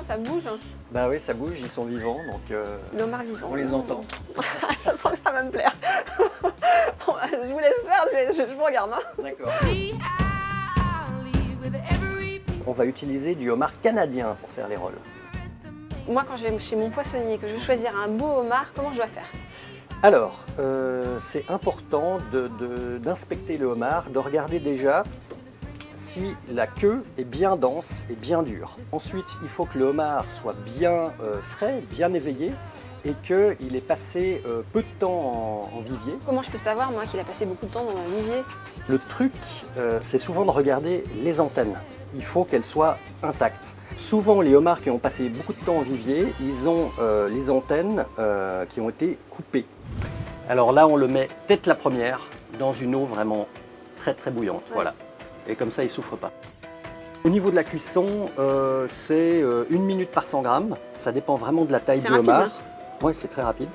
ça bouge. Bah oui, ça bouge, ils sont vivants, donc Le homard vivant. on les entend. Je sens que ça va me plaire. Bon, je vous laisse faire, je vous regarde. Hein. D'accord. On va utiliser du homard canadien pour faire les rôles. Moi, quand je vais chez mon poissonnier, que je veux choisir un beau homard, comment je dois faire? Alors, c'est important d'inspecter le homard, de regarder déjà si la queue est bien dense et bien dure. Ensuite, il faut que le homard soit bien frais, bien éveillé et qu'il ait passé peu de temps en vivier. Comment je peux savoir, moi, qu'il a passé beaucoup de temps dans un vivier? Le truc, c'est souvent de regarder les antennes. Il faut qu'elles soient intactes. Souvent, les homards qui ont passé beaucoup de temps en vivier, ils ont les antennes qui ont été coupées. Alors là, on le met tête la première dans une eau vraiment très bouillante. Ouais. Voilà. Et comme ça, il ne souffre pas. Au niveau de la cuisson, c'est 1 minute par 100 grammes. Ça dépend vraiment de la taille du homard. Hein. Oui, c'est très rapide.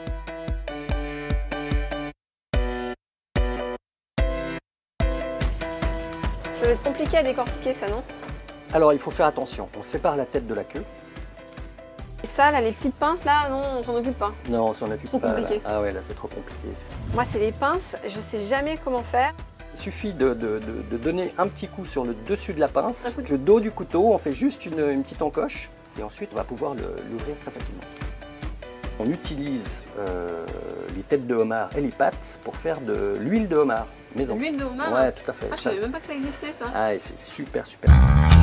Ça va être compliqué à décortiquer, ça, non? Alors, il faut faire attention. On sépare la tête de la queue. Et ça, là, les petites pinces, là, non, on s'en occupe pas. Non, on s'en occupe Trop pas. compliqué. Là. Ah ouais, là, c'est trop compliqué. Moi, c'est les pinces, je sais jamais comment faire. Il suffit de donner un petit coup sur le dessus de la pince. Avec le dos du couteau, on fait juste une petite encoche. Et ensuite, on va pouvoir l'ouvrir très facilement. On utilise les têtes de homard et les pattes pour faire de l'huile de homard maison. L'huile de homard? Ouais, tout à fait. Ah, je savais même pas que ça existait, ça. Ah, et c'est super.